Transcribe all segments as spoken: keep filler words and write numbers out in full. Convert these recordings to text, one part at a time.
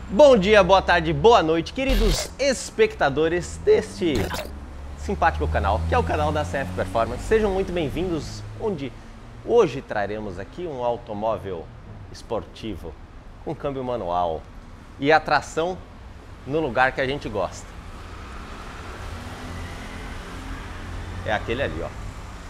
Bom dia, boa tarde, boa noite, queridos espectadores deste simpático canal, que é o canal da C F Performance. Sejam muito bem-vindos, onde hoje traremos aqui um automóvel esportivo com câmbio manual e atração no lugar que a gente gosta. É aquele ali, ó.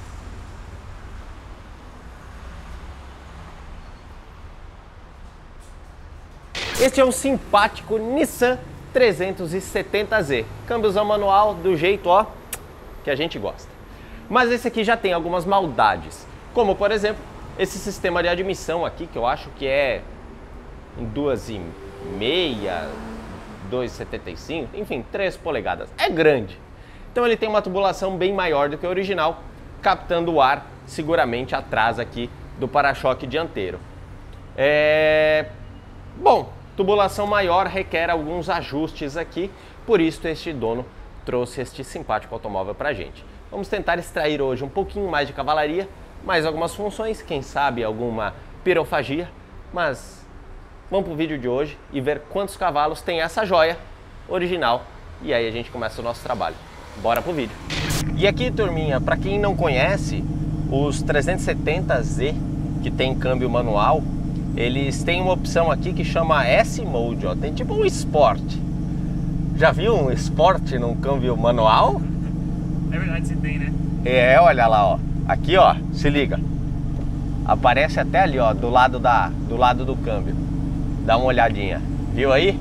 Este é um simpático Nissan trezentos e setenta Z, câmbiozão manual do jeito, ó, que a gente gosta. Mas esse aqui já tem algumas maldades, como por exemplo, esse sistema de admissão aqui, que eu acho que é em duas e meia, dois e setenta e cinco, enfim, três polegadas, é grande. Então ele tem uma tubulação bem maior do que o original, captando o ar seguramente atrás aqui do para-choque dianteiro. É... Bom, tubulação maior requer alguns ajustes aqui, por isso este dono trouxe este simpático automóvel pra gente. Vamos tentar extrair hoje um pouquinho mais de cavalaria, mais algumas funções, quem sabe alguma pirofagia, mas vamos pro vídeo de hoje e ver quantos cavalos tem essa joia original e aí a gente começa o nosso trabalho. Bora pro vídeo. E aqui, turminha, para quem não conhece, os trezentos e setenta Z, que tem câmbio manual, eles têm uma opção aqui que chama S-Mode, ó. Tem tipo um Sport. Já viu um Sport num câmbio manual? É verdade, você tem, né? É, olha lá, ó. Aqui, ó, se liga. Aparece até ali, ó, do lado, da, do lado do câmbio. Dá uma olhadinha. Viu aí?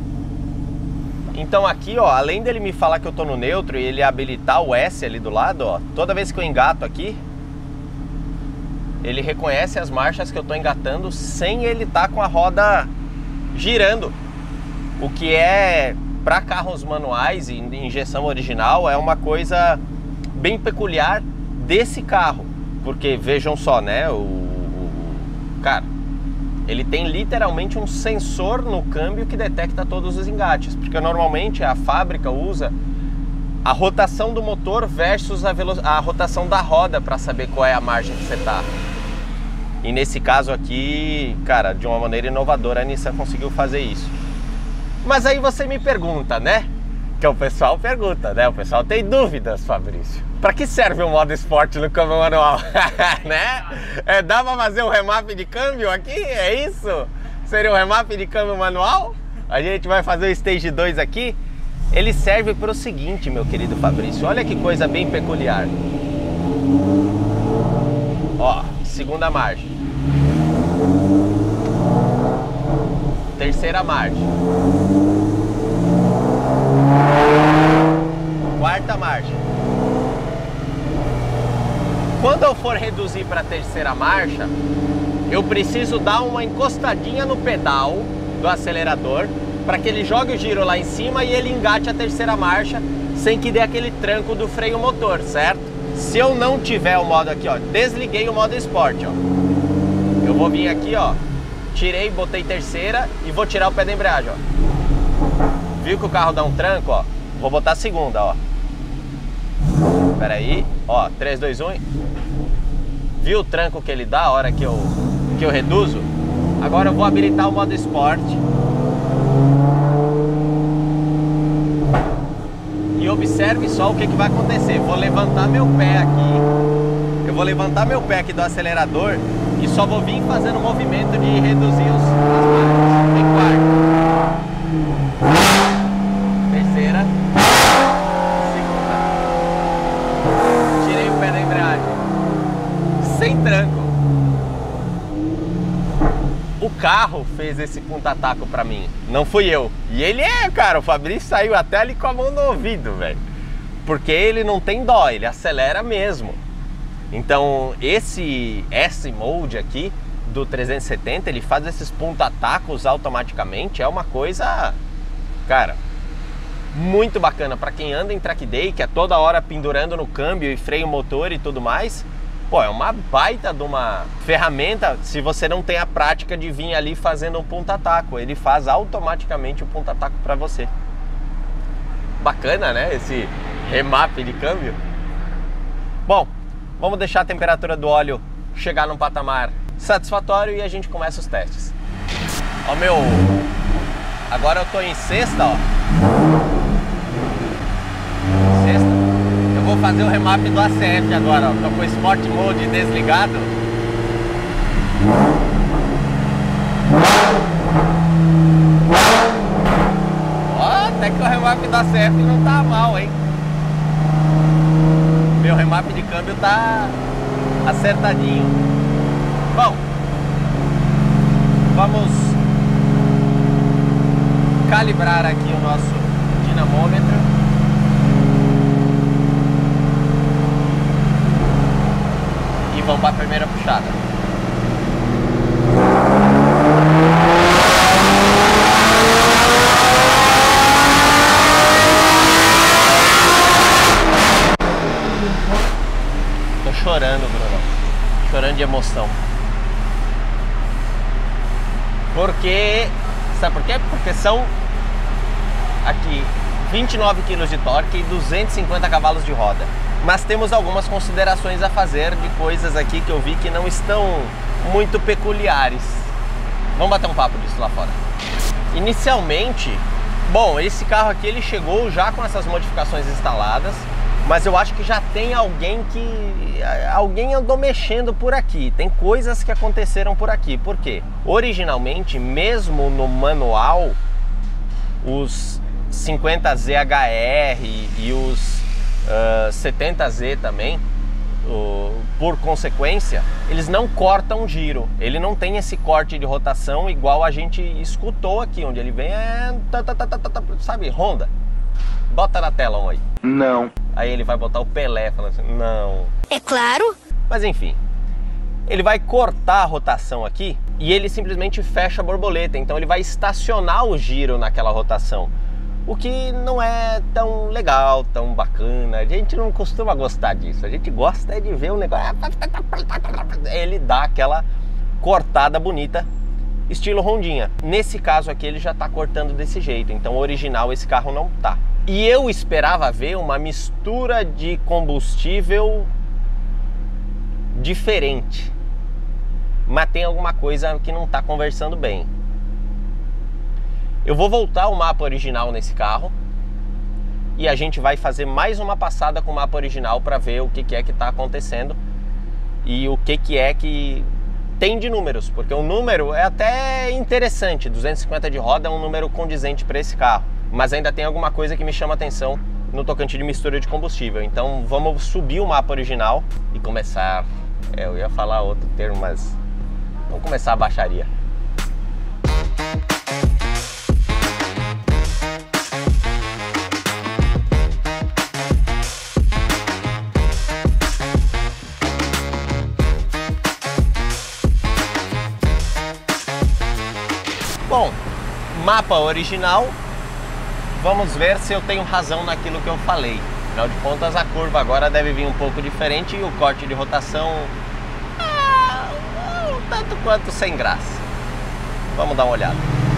Então aqui, ó, além dele me falar que eu tô no neutro e ele habilitar o S ali do lado, ó, toda vez que eu engato aqui, ele reconhece as marchas que eu tô engatando sem ele tá com a roda girando. O que é, para carros manuais e injeção original, é uma coisa bem peculiar desse carro. Porque vejam só, né, o, o cara, ele tem literalmente um sensor no câmbio que detecta todos os engates. Porque normalmente a fábrica usa a rotação do motor versus a, a rotação da roda para saber qual é a margem que você tá. E nesse caso aqui, cara, de uma maneira inovadora a Nissan conseguiu fazer isso. Mas aí você me pergunta, né? Que o pessoal pergunta, né? O pessoal tem dúvidas, Fabrício. Para que serve o modo esporte no câmbio manual? Né? É, dá para fazer um remap de câmbio aqui? É isso? Seria um remap de câmbio manual? A gente vai fazer o Stage dois aqui. Ele serve para o seguinte, meu querido Fabrício. Olha que coisa bem peculiar. Ó, segunda margem. Terceira margem. Quarta margem. Quando eu for reduzir para a terceira marcha, eu preciso dar uma encostadinha no pedal do acelerador para que ele jogue o giro lá em cima e ele engate a terceira marcha sem que dê aquele tranco do freio motor, certo? Se eu não tiver o modo aqui, ó, desliguei o modo esporte, ó. Eu vou vir aqui, ó, tirei, botei terceira e vou tirar o pé da embreagem, ó. Viu que o carro dá um tranco, ó? Vou botar a segunda, ó. Espera aí, ó, três, dois, um. Viu o tranco que ele dá a hora que eu, que eu reduzo? Agora eu vou habilitar o modo esporte. E observe só o que, que vai acontecer. Vou levantar meu pé aqui. Eu vou levantar meu pé aqui do acelerador e só vou vir fazendo o movimento de reduzir os, as marchas. Em quarto. Terceira. Segunda. Tirei o pé da embreagem. Sem tranco. O carro fez esse punta-taco pra mim, não fui eu. E ele é, cara, o Fabrício saiu até ali com a mão no ouvido, velho. Porque ele não tem dó, ele acelera mesmo. Então esse S-Mode aqui do trezentos e setenta, ele faz esses punta-tacos automaticamente, é uma coisa, cara, muito bacana para quem anda em track day, que é toda hora pendurando no câmbio e freio motor e tudo mais. Pô, é uma baita de uma ferramenta se você não tem a prática de vir ali fazendo um punta-taco. Ele faz automaticamente o punta-taco para você. Bacana, né? Esse remap de câmbio. Bom, vamos deixar a temperatura do óleo chegar num patamar satisfatório e a gente começa os testes. Ó, meu, a Agora eu tô em sexta, ó. Sexta. Eu vou fazer o remap do A C F agora, ó. Tô com o Sport Mode desligado. Ó, até que o remap do A C F não tá mal, hein? Meu remap de câmbio tá acertadinho. Bom, vamos calibrar aqui o nosso dinamômetro. E vamos para a primeira puxada. Tô chorando, Bruno. Chorando de emoção. Porque... Sabe por quê? Porque são aqui vinte e nove quilos de torque e duzentos e cinquenta cavalos de roda. Mas temos algumas considerações a fazer de coisas aqui que eu vi que não estão muito peculiares. Vamos bater um papo disso lá fora. Inicialmente, bom, esse carro aqui ele chegou já com essas modificações instaladas, mas eu acho que já tem alguém que... alguém andou mexendo por aqui. Tem coisas que aconteceram por aqui. Por quê? Originalmente, mesmo no manual, os cinquenta Z H R e os uh, setenta Z também, uh, por consequência, eles não cortam giro. Ele não tem esse corte de rotação igual a gente escutou aqui, onde ele vem é... sabe, Honda. Bota na tela um aí. Não. Aí ele vai botar o Pelé falando assim, não. É claro. Mas enfim, ele vai cortar a rotação aqui e ele simplesmente fecha a borboleta. Então ele vai estacionar o giro naquela rotação. O que não é tão legal, tão bacana. A gente não costuma gostar disso. A gente gosta de ver o negócio... Ele dá aquela cortada bonita, estilo Hondinha. Nesse caso aqui ele já tá cortando desse jeito. Então original esse carro não tá. E eu esperava ver uma mistura de combustível diferente. Mas tem alguma coisa que não está conversando bem. Eu vou voltar o mapa original nesse carro. E a gente vai fazer mais uma passada com o mapa original para ver o que, que é que está acontecendo. E o que, que é que tem de números. Porque o número é até interessante. duzentos e cinquenta de roda é um número condizente para esse carro. Mas ainda tem alguma coisa que me chama atenção no tocante de mistura de combustível. Então vamos subir o mapa original e começar... É, eu ia falar outro termo, mas vamos começar a baixaria. Bom, mapa original. Vamos ver se eu tenho razão naquilo que eu falei. Afinal de contas, a curva agora deve vir um pouco diferente e o corte de rotação ah, um tanto quanto sem graça. Vamos dar uma olhada.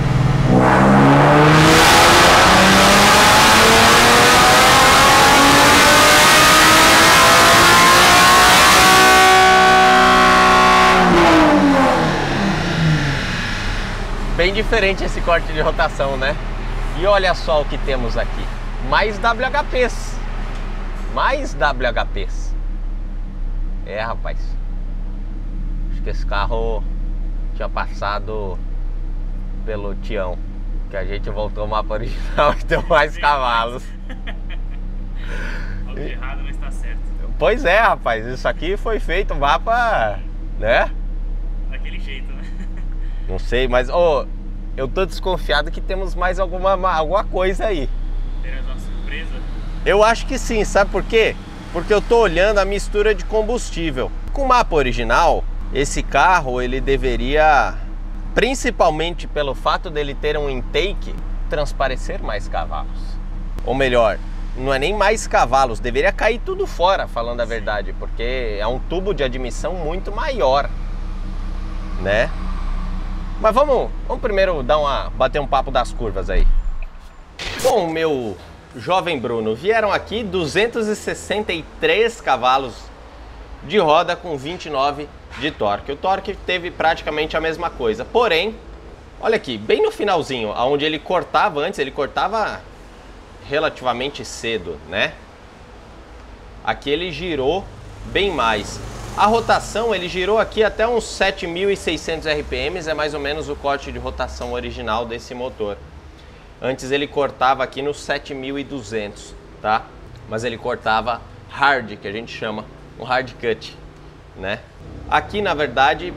Bem diferente esse corte de rotação, né? E olha só o que temos aqui. Mais W H Ps. Mais W H Ps. É, rapaz. Acho que esse carro tinha passado pelo Tião. Que a gente voltou o mapa original e deu mais cavalos. Algo de errado não está certo. Pois é, rapaz. Isso aqui foi feito mapa, né? Daquele jeito, né? Não sei, mas... Oh, eu tô desconfiado que temos mais alguma, alguma coisa aí. Teremos uma surpresa? Eu acho que sim, sabe por quê? Porque eu tô olhando a mistura de combustível. Com o mapa original, esse carro ele deveria, principalmente pelo fato dele ter um intake, transparecer mais cavalos. Ou melhor, não é nem mais cavalos, deveria cair tudo fora, falando a verdade, porque é um tubo de admissão muito maior, né? Mas vamos, vamos primeiro dar uma, bater um papo das curvas aí. Bom, meu jovem Bruno, vieram aqui duzentos e sessenta e três cavalos de roda com vinte e nove de torque. O torque teve praticamente a mesma coisa, porém, Olha aqui, bem no finalzinho, onde ele cortava antes, ele cortava relativamente cedo, né? Aqui ele girou bem mais. A rotação, ele girou aqui até uns sete mil e seiscentos R P Ms, é mais ou menos o corte de rotação original desse motor. Antes ele cortava aqui nos sete mil e duzentos, tá? Mas ele cortava hard, que a gente chama, um hard cut, né? Aqui, na verdade,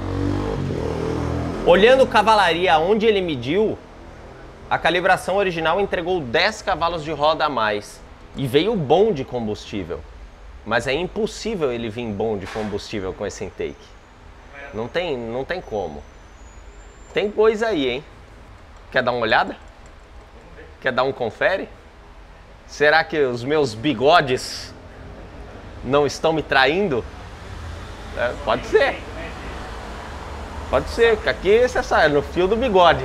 olhando cavalaria onde ele mediu, a calibração original entregou dez cavalos de roda a mais e veio bom de combustível. Mas é impossível ele vir bom de combustível com esse intake. Não tem, não tem como. Tem coisa aí, hein? Quer dar uma olhada? Quer dar um confere? Será que os meus bigodes não estão me traindo? É, pode ser. Pode ser, porque aqui você sabe, no fio do bigode.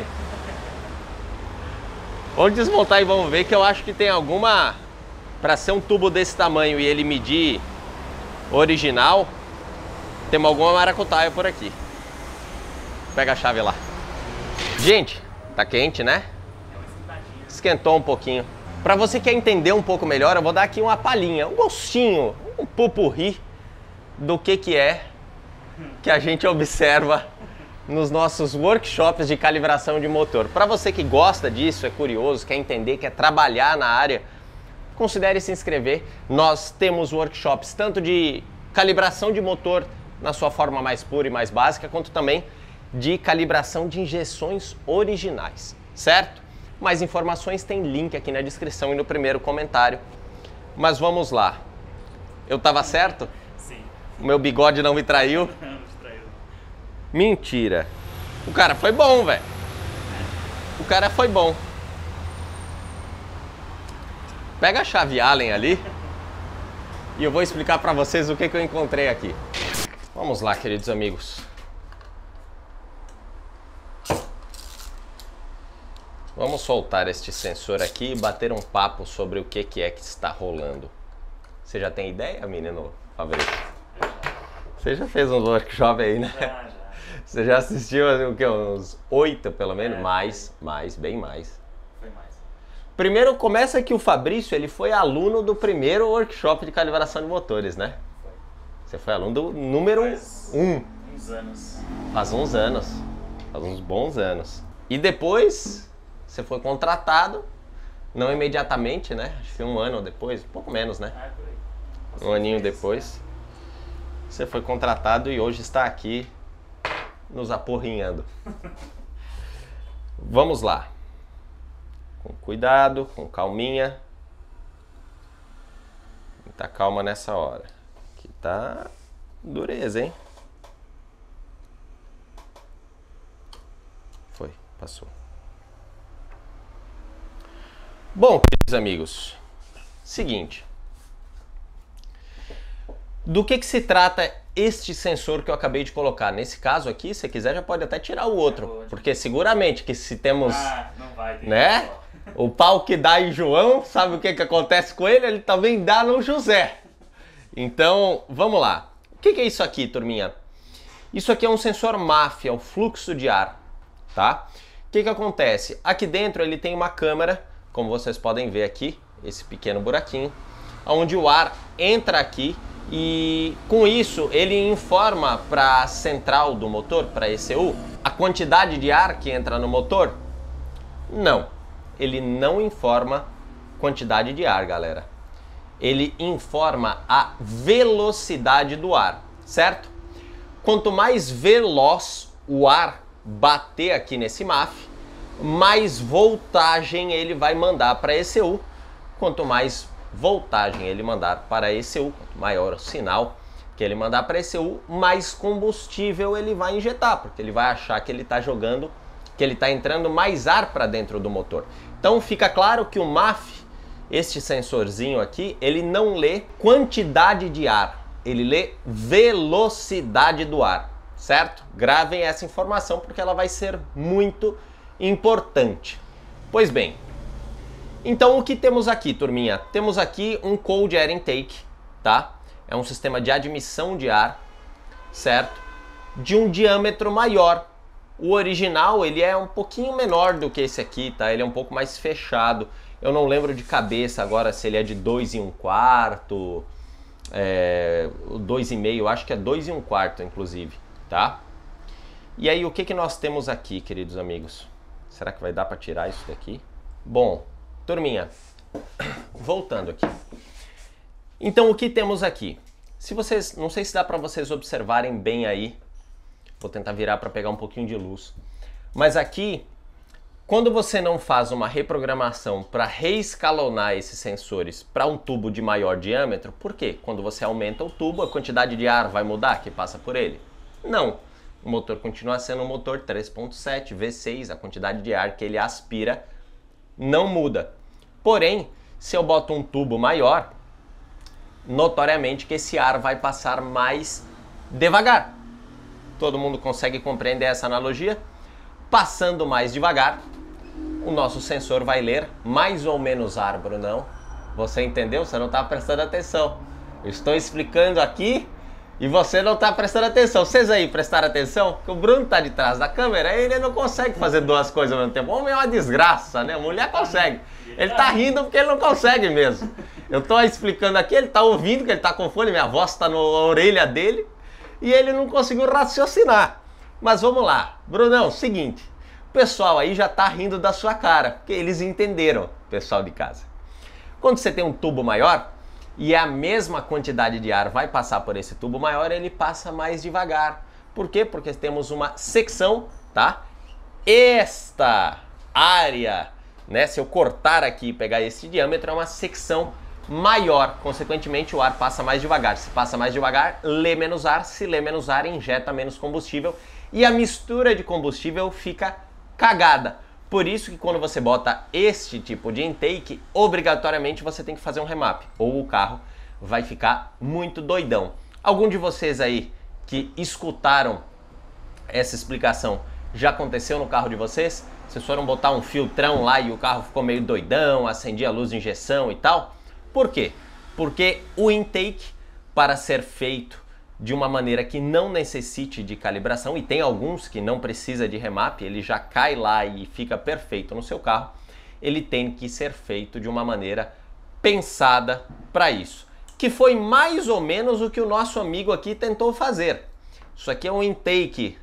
Vamos desmontar e vamos ver, que eu acho que tem alguma... Para ser um tubo desse tamanho e ele medir original, temos alguma maracutaia por aqui. Pega a chave lá. Gente, tá quente, né? Esquentou um pouquinho. Para você que quer entender um pouco melhor, eu vou dar aqui uma palhinha, um gostinho, um pupurri do que que é que a gente observa nos nossos workshops de calibração de motor. Para você que gosta disso, é curioso, quer entender, quer trabalhar na área, considere se inscrever. Nós temos workshops tanto de calibração de motor na sua forma mais pura e mais básica, quanto também de calibração de injeções originais, certo? Mais informações tem link aqui na descrição e no primeiro comentário. Mas vamos lá. Eu tava certo? Sim. O meu bigode não me traiu? Não, não te traiu. Mentira. O cara foi bom, velho. O cara foi bom. Pega a chave Allen ali e eu vou explicar para vocês o que, que eu encontrei aqui. Vamos lá, queridos amigos. Vamos soltar este sensor aqui e bater um papo sobre o que, que é que está rolando. Você já tem ideia, menino Fabrício? Você já fez um workshop aí, né? Já, já. Você já assistiu o que, uns oito pelo menos? É, mais, mais, bem mais. Foi mais. Primeiro começa que o Fabrício, ele foi aluno do primeiro workshop de calibração de motores, né? Foi. Você foi aluno do número Faz um. uns anos. Faz uns anos. Faz uns bons anos. E depois você foi contratado, não imediatamente, né? Acho que um ano depois, um pouco menos, né? Ah, é por aí. Um aninho depois. Você foi contratado e hoje está aqui nos aporrinhando. Vamos lá. Com cuidado, com calminha. Muita calma nessa hora. Aqui tá dureza, hein? Foi, passou. Bom, queridos amigos, seguinte. Do que que se trata este sensor que eu acabei de colocar? Nesse caso aqui, se quiser, já pode até tirar o outro, porque seguramente que se temos, Ah, não vai ter. né, o pau que dá em João, sabe o que que acontece com ele? Ele também dá no José. Então, vamos lá. O que que é isso aqui, turminha? Isso aqui é um sensor M A F, é o fluxo de ar, tá? O que que acontece? Aqui dentro ele tem uma câmera, como vocês podem ver aqui, esse pequeno buraquinho, onde o ar entra aqui e com isso ele informa para a central do motor, para a E C U, a quantidade de ar que entra no motor? Não, ele não informa quantidade de ar, galera. Ele informa a velocidade do ar, certo? Quanto mais veloz o ar bater aqui nesse M A F, mais voltagem ele vai mandar para a E C U. Quanto mais voltagem ele mandar para a E C U, quanto maior o sinal que ele mandar para a E C U, mais combustível ele vai injetar, porque ele vai achar que ele está jogando, que ele está entrando mais ar para dentro do motor. Então fica claro que o M A F, este sensorzinho aqui, ele não lê quantidade de ar, ele lê velocidade do ar, certo? Gravem essa informação porque ela vai ser muito importante. Pois bem, então o que temos aqui, turminha? Temos aqui um Cold Air Intake, tá? É um sistema de admissão de ar, certo? De um diâmetro maior, O original, ele é um pouquinho menor do que esse aqui, tá? Ele é um pouco mais fechado. Eu não lembro de cabeça agora se ele é de dois e um quarto, é, dois e meio, acho que é dois e um quarto, inclusive, tá? E aí, o que que nós temos aqui, queridos amigos? Será que vai dar para tirar isso daqui? Bom, turminha, voltando aqui. Então, o que temos aqui? Se vocês, não sei se dá para vocês observarem bem aí. Vou tentar virar para pegar um pouquinho de luz. Mas aqui, quando você não faz uma reprogramação para reescalonar esses sensores para um tubo de maior diâmetro, por quê? Quando você aumenta o tubo, a quantidade de ar vai mudar que passa por ele? Não. O motor continua sendo um motor três ponto sete, V seis, a quantidade de ar que ele aspira não muda. Porém, se eu boto um tubo maior, notoriamente que esse ar vai passar mais devagar. Todo mundo consegue compreender essa analogia? Passando mais devagar, o nosso sensor vai ler mais ou menos ar, Brunão. Você entendeu? Você não está prestando atenção. Eu estou explicando aqui e você não está prestando atenção. Vocês aí prestaram atenção? Porque o Bruno está de trás da câmera e ele não consegue fazer duas coisas ao mesmo tempo. O homem é uma desgraça, né? A mulher consegue. Ele está rindo porque ele não consegue mesmo. Eu estou explicando aqui, ele está ouvindo que ele está com fone, minha voz está na orelha dele. E ele não conseguiu raciocinar. Mas vamos lá. Brunão, seguinte. O pessoal aí já tá rindo da sua cara. Porque eles entenderam, pessoal de casa. Quando você tem um tubo maior e a mesma quantidade de ar vai passar por esse tubo maior, ele passa mais devagar. Por quê? Porque temos uma secção, tá? Esta área, né? Se eu cortar aqui e pegar esse diâmetro, é uma secção maior, consequentemente o ar passa mais devagar. Se passa mais devagar, lê menos ar, se lê menos ar, injeta menos combustível e a mistura de combustível fica cagada. Por isso que quando você bota este tipo de intake, obrigatoriamente você tem que fazer um remap, ou o carro vai ficar muito doidão. Algum de vocês aí que escutaram essa explicação, já aconteceu no carro de vocês? Vocês foram botar um filtrão lá e o carro ficou meio doidão, acendia a luz de injeção e tal? Por quê? Porque o intake, para ser feito de uma maneira que não necessite de calibração, e tem alguns que não precisa de remap, ele já cai lá e fica perfeito no seu carro, ele tem que ser feito de uma maneira pensada para isso. Que foi mais ou menos o que o nosso amigo aqui tentou fazer. Isso aqui é um intake,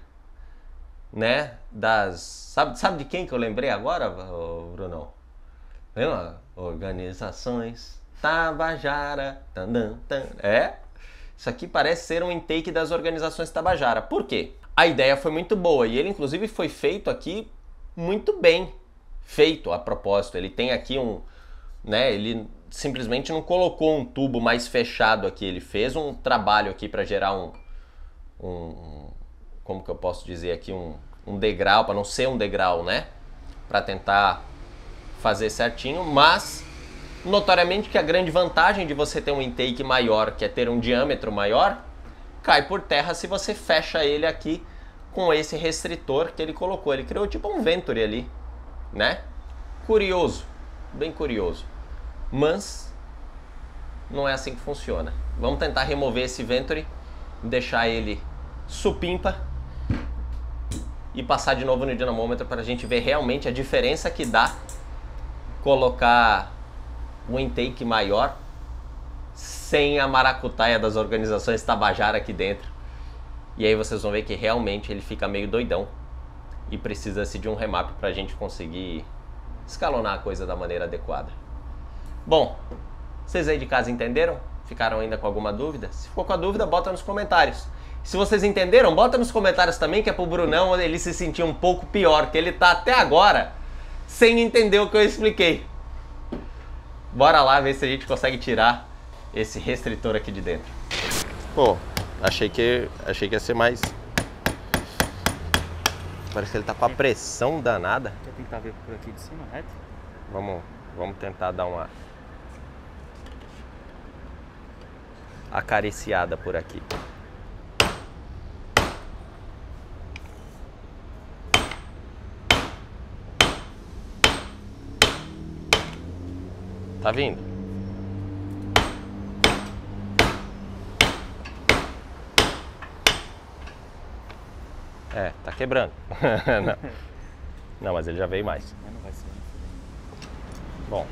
né, das... Sabe, sabe de quem que eu lembrei agora, Brunão? Lembra? Organizações Tabajara. Tan, tan, tan. É? Isso aqui parece ser um intake das organizações Tabajara. Por quê? A ideia foi muito boa e ele inclusive foi feito aqui muito bem feito a propósito. Ele tem aqui um, né, ele simplesmente não colocou um tubo mais fechado aqui, ele fez um trabalho aqui para gerar um, um, como que eu posso dizer aqui, um, um degrau, para não ser um degrau, né? Para tentar fazer certinho, mas notoriamente que a grande vantagem de você ter um intake maior, que é ter um diâmetro maior, cai por terra se você fecha ele aqui com esse restritor que ele colocou. Ele criou tipo um Venturi ali, né? Curioso, bem curioso. Mas não é assim que funciona. Vamos tentar remover esse Venturi, deixar ele supimpa e passar de novo no dinamômetro para a gente ver realmente a diferença que dá colocar um intake maior sem a maracutaia das organizações Tabajara aqui dentro. E aí vocês vão ver que realmente ele fica meio doidão e precisa-se de um remap para a gente conseguir escalonar a coisa da maneira adequada. Bom, vocês aí de casa entenderam? Ficaram ainda com alguma dúvida? Se ficou com a dúvida, bota nos comentários. Se vocês entenderam, bota nos comentários também, que é pro Brunão ele se sentir um pouco pior, que ele tá até agora sem entender o que eu expliquei. Bora lá ver se a gente consegue tirar esse restritor aqui de dentro. Pô, achei que, achei que ia ser mais... Parece que ele tá com a pressão danada. Quer tentar ver por aqui de cima, reto? Vamos, vamos tentar dar uma acariciada por aqui. Tá vindo? É, tá quebrando. não. não, mas ele já veio mais. Mas não vai ser. Bom.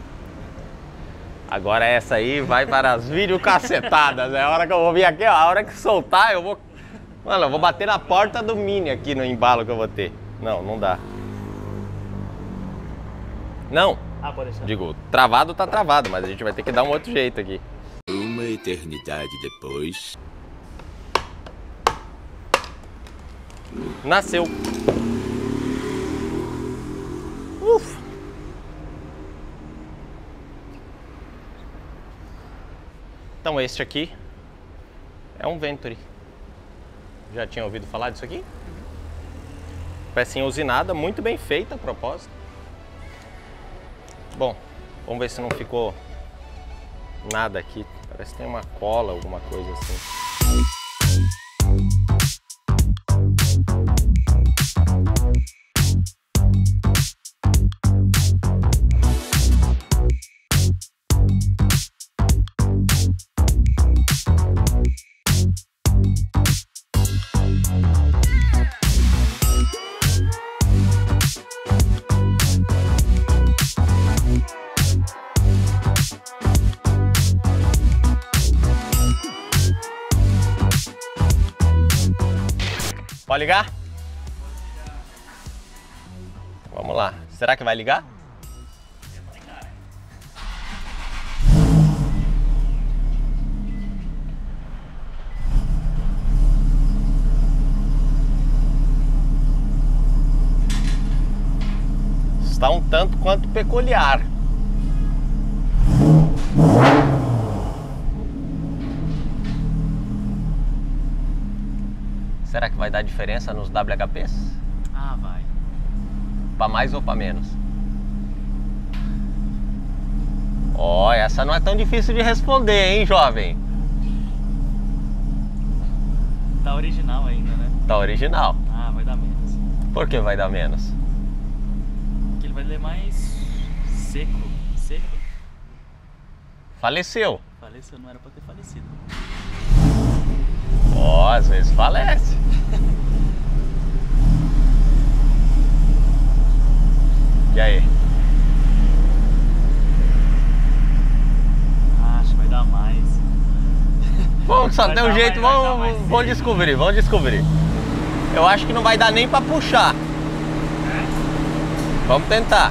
Agora essa aí vai para as videocacetadas. É a hora que eu vou vir aqui, ó. A hora que soltar, eu vou... Mano, eu vou bater na porta do Mini aqui no embalo que eu vou ter. Não, não dá. Não. Ah, pode deixar. Digo, travado tá travado, mas a gente vai ter que dar um outro jeito aqui. Uma eternidade depois. Nasceu. Ufa. Então este aqui é um Venturi. Já tinha ouvido falar disso aqui? Pecinha usinada, muito bem feita a propósito. Bom, vamos ver se não ficou nada aqui. Parece que tem uma cola, alguma coisa assim. Pode ligar? Vamos lá. Será que vai ligar? Está um tanto quanto peculiar. Será que vai dar diferença nos W H Ps? Ah, vai. Para mais ou para menos? Ó, oh, essa não é tão difícil de responder, hein, jovem? Tá original ainda, né? Tá original. Ah, vai dar menos. Por que vai dar menos? Porque ele vai ler mais seco. Seco? Faleceu. Faleceu, não era pra ter falecido. Ó, oh, às vezes falece. E aí? Acho que vai dar mais. Vamos, só Vai tem um dar jeito, mais, vai dar vamos, mais vamos sim. descobrir, vamos descobrir. Eu acho que não vai dar nem pra puxar. É? Vamos tentar.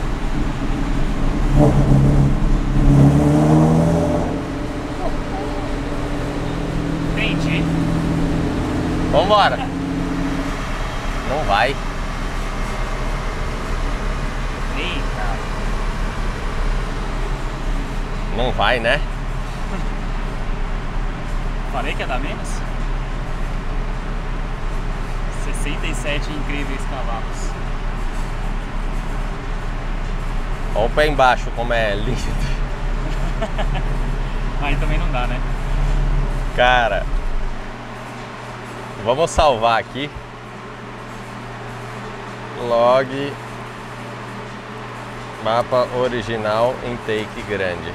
Entendi. Vambora. Não vai. Eita. Não vai, né? Falei que ia dar menos? sessenta e sete incríveis cavalos. Olha o pé embaixo como é lindo. Aí também não dá, né? Cara, vamos salvar aqui. Log mapa original intake grande.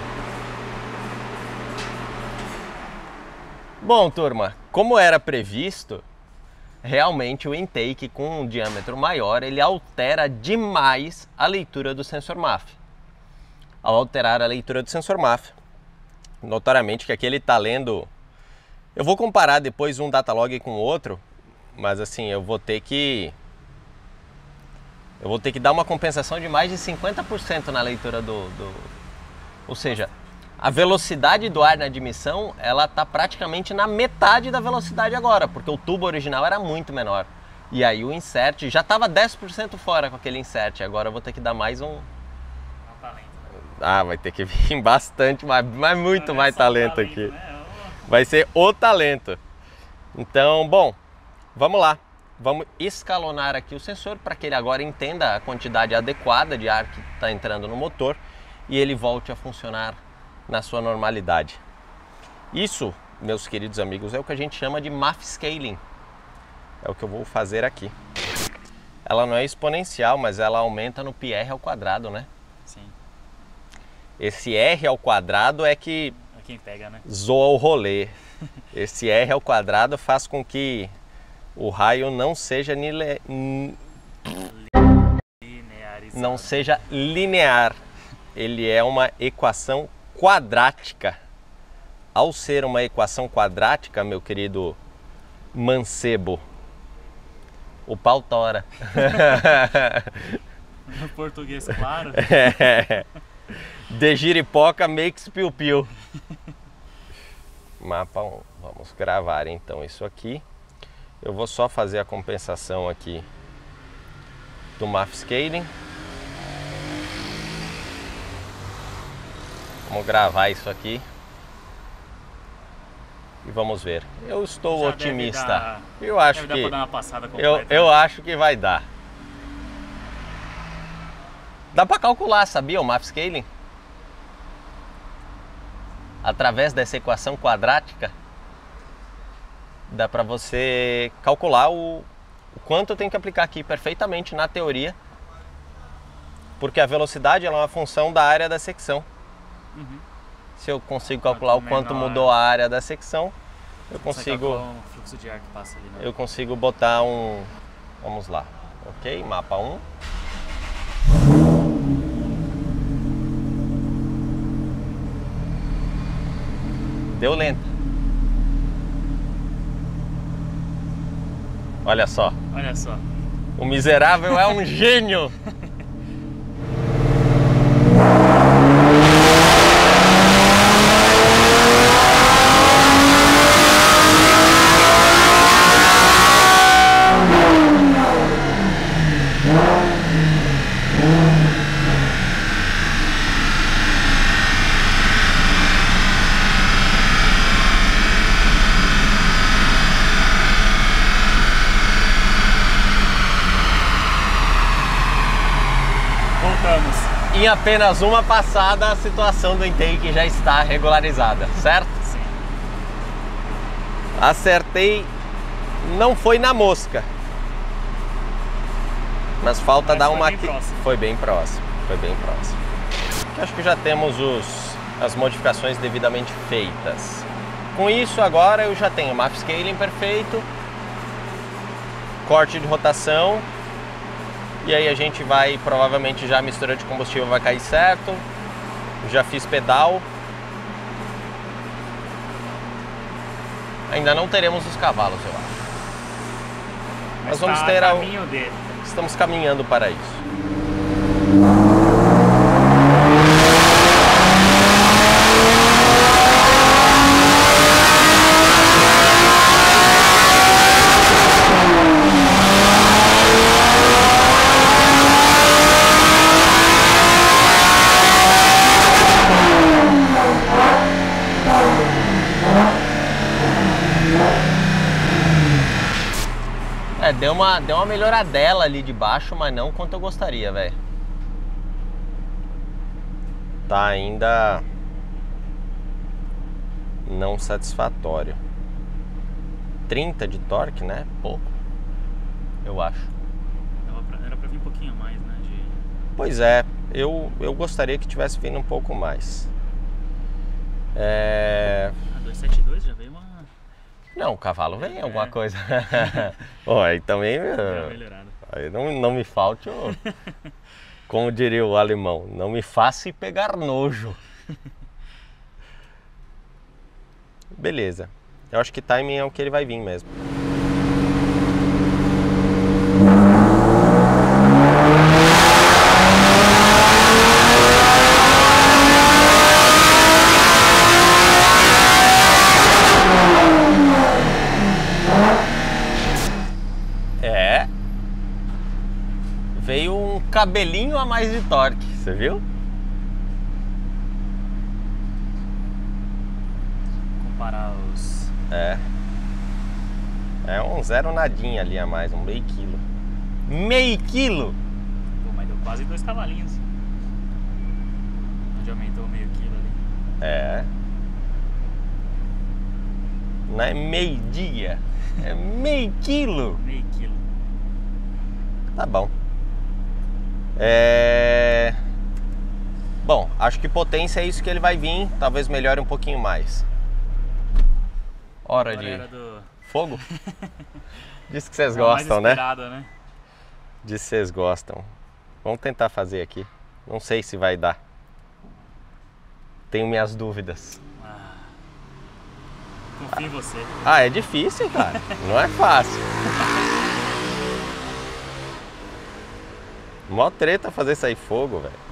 Bom, turma, como era previsto, realmente o intake com um diâmetro maior, ele altera demais a leitura do sensor M A F. Ao alterar a leitura do sensor M A F, notoriamente que aqui ele está lendo... Eu vou comparar depois um datalog com o outro, mas assim, eu vou ter que... Eu vou ter que dar uma compensação de mais de cinquenta por cento na leitura do... do... Ou seja, a velocidade do ar na admissão, ela está praticamente na metade da velocidade agora, porque o tubo original era muito menor. E aí o insert já estava dez por cento fora com aquele insert, agora eu vou ter que dar mais um... Ah, vai ter que vir bastante, mas, mas muito Não, mais é só talento, talento, aqui. né? Vai ser o talento. Então, bom, vamos lá. Vamos escalonar aqui o sensor para que ele agora entenda a quantidade adequada de ar que está entrando no motor e ele volte a funcionar na sua normalidade. Isso, meus queridos amigos, é o que a gente chama de M A F Scaling. É o que eu vou fazer aqui. Ela não é exponencial, mas ela aumenta no πr ao quadrado, né? Sim. Esse R ao quadrado é que É quem pega, né? zoa o rolê. Esse R ao quadrado faz com que o raio não seja nile... não seja linear. Ele é uma equação quadrática. Ao ser uma equação quadrática, meu querido mancebo, o pau tora. No português, claro. É. De giripoca makes piu-piu. Mapa um. Vamos gravar então isso aqui. Eu vou só fazer a compensação aqui do M A F Scaling. Vamos gravar isso aqui e vamos ver. Eu estou Já otimista. Dar, eu acho deve que dar pra dar uma passada eu, completa. eu acho que vai dar. Dá para calcular, sabia, o M A F Scaling? Através dessa equação quadrática, dá para você calcular o, o quanto eu tenho que aplicar aqui perfeitamente na teoria, porque a velocidade ela é uma função da área da secção. Uhum. Se eu consigo calcular quanto o quanto menor, mudou a área da secção, eu consigo um fluxo de ar que passa ali, né? Eu consigo botar um, vamos lá, ok, mapa um. Deu lenta. Olha só. Olha só. O miserável é um gênio. Em apenas uma passada, a situação do intake já está regularizada, certo? Sim. Acertei, não foi na mosca, mas falta mas dar foi uma... Bem próximo. Foi bem próximo, foi bem próximo. Acho que já temos os, as modificações devidamente feitas. Com isso agora eu já tenho M A F Scaling perfeito, corte de rotação. E aí a gente vai, provavelmente já a mistura de combustível vai cair certo. Já fiz pedal. Ainda não teremos os cavalos, eu acho. Mas Nós vamos tá ter a a... caminho dele. Estamos caminhando para isso. É, deu uma, deu uma melhoradela ali de baixo, mas não quanto eu gostaria, velho. Tá ainda não satisfatório. trinta de torque, né? Pouco, eu acho. Pra, era pra vir um pouquinho mais, né? De... Pois é, eu, eu gostaria que tivesse vindo um pouco mais. É... A duzentos e setenta e dois já veio uma... Não, o cavalo vem é. alguma coisa. Oh, aí também aí não, não me falte, oh, como diria o alemão, não me faça pegar nojo. Beleza, eu acho que timing é o que ele vai vir mesmo. Veio um cabelinho a mais de torque, você viu? Comparar os... É. É um zero nadinha ali a mais, um meio quilo. Meio quilo? Pô, mas deu quase dois cavalinhos. Onde aumentou meio quilo ali. É. Não é meio dia, é meio quilo. Meio quilo. Tá bom. É... Bom, acho que potência é isso que ele vai vir. Talvez melhore um pouquinho mais. Hora Agora de era do... fogo? Diz que vocês É a mais gostam, né? esperada, né? Diz que vocês gostam. Vamos tentar fazer aqui. Não sei se vai dar. Tenho minhas dúvidas. Ah, confio em você. Ah, é difícil, cara. Não é fácil. Mó treta fazer sair fogo, velho.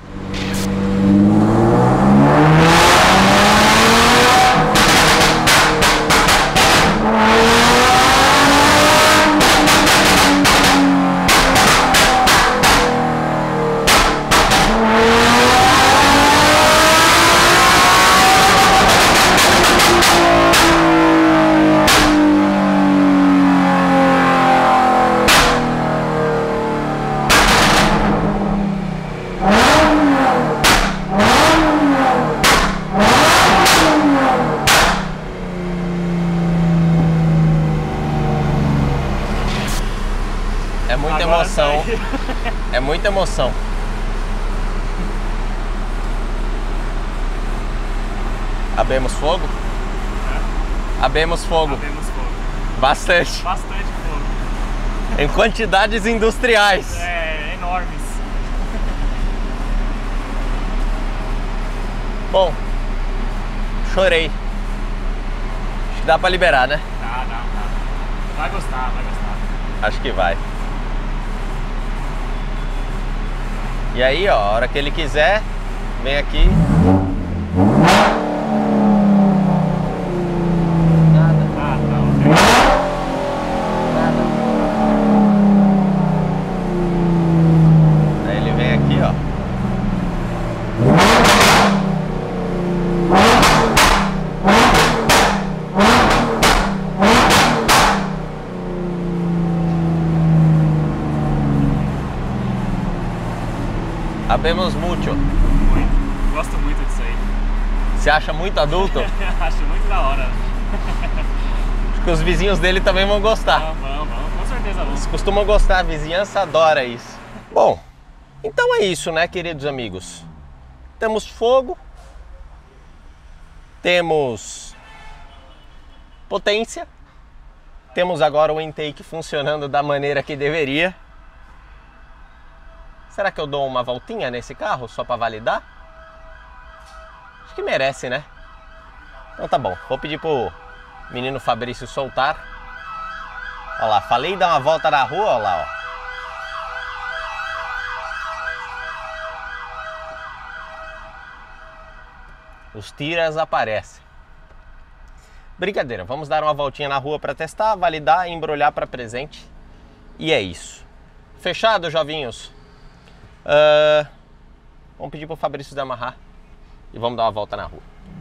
É muita Agora emoção. sai. É muita emoção. Abemos fogo? Abemos fogo. Abemos fogo. Bastante. Bastante fogo. Em quantidades industriais. É, enormes. Bom, chorei. Acho que dá pra liberar, né? Tá, tá, tá. Vai gostar, vai gostar. Acho que vai. E aí, ó, a hora que ele quiser, vem aqui. Nada. Ah, tá, ok. Nada. Aí ele vem aqui, ó. Habemos mucho. Muito. Gosto muito disso aí. Você acha muito adulto? Acho muito da hora. Acho que os vizinhos dele também vão gostar. Vamos, vamos, vamos. Com certeza vamos. Eles costumam gostar, a vizinhança adora isso. Bom, então é isso, né, queridos amigos? Temos fogo, temos potência, temos agora o intake funcionando da maneira que deveria. Será que eu dou uma voltinha nesse carro só para validar? Acho que merece, né? Então tá bom, vou pedir pro menino Fabrício soltar. Olha lá, falei dar uma volta na rua, olha lá, ó. Os tiras aparecem. Brincadeira, vamos dar uma voltinha na rua para testar, validar, embrulhar para presente. E é isso. Fechado, jovinhos? Uh, vamos pedir pro Fabrício amarrar e vamos dar uma volta na rua.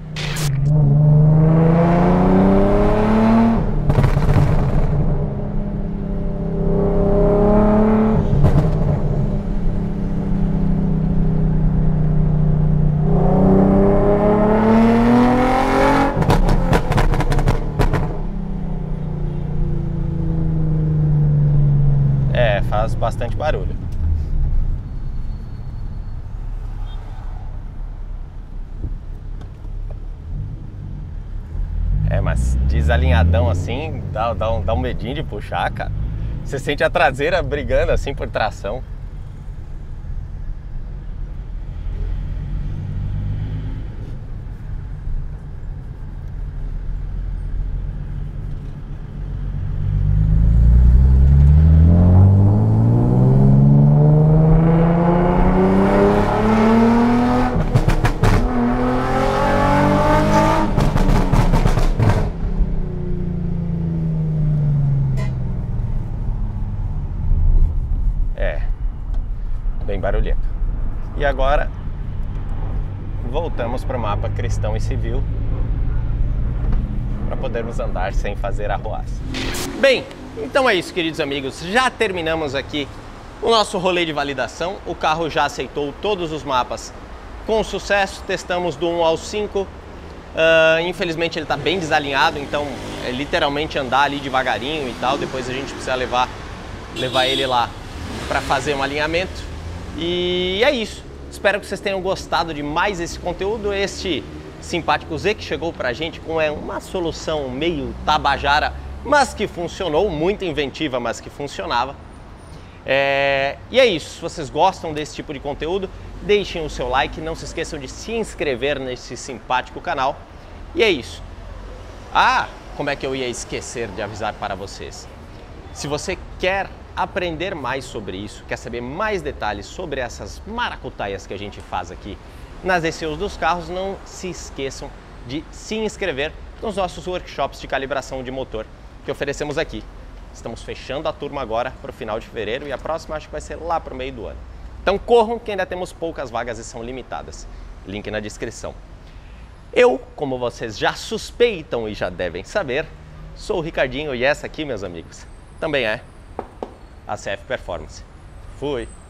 É, faz bastante barulho. É, mas desalinhadão assim, dá, dá, um, dá um medinho de puxar, cara. Você sente a traseira brigando assim por tração. Barulhento. E agora voltamos para o mapa cristão e civil para podermos andar sem fazer arruaça. Bem, então é isso, queridos amigos, já terminamos aqui o nosso rolê de validação. O carro já aceitou todos os mapas com sucesso, testamos do um ao cinco. Uh, infelizmente ele está bem desalinhado, então é literalmente andar ali devagarinho e tal. Depois a gente precisa levar, levar ele lá para fazer um alinhamento. E é isso. Espero que vocês tenham gostado de mais esse conteúdo. Este simpático Z que chegou pra gente com é, uma solução meio tabajara mas que funcionou, muito inventiva, mas que funcionava. É... E é isso, se vocês gostam desse tipo de conteúdo, deixem o seu like, não se esqueçam de se inscrever nesse simpático canal. E é isso. Ah, como é que eu ia esquecer de avisar para vocês? Se você quer aprender mais sobre isso, quer saber mais detalhes sobre essas maracutaias que a gente faz aqui nas E C Us dos carros, não se esqueçam de se inscrever nos nossos workshops de calibração de motor que oferecemos aqui. Estamos fechando a turma agora para o final de fevereiro e a próxima acho que vai ser lá para o meio do ano. Então corram que ainda temos poucas vagas e são limitadas. Link na descrição. Eu, como vocês já suspeitam e já devem saber, sou o Ricardinho e essa aqui, meus amigos, também é a C F Performance. Fui!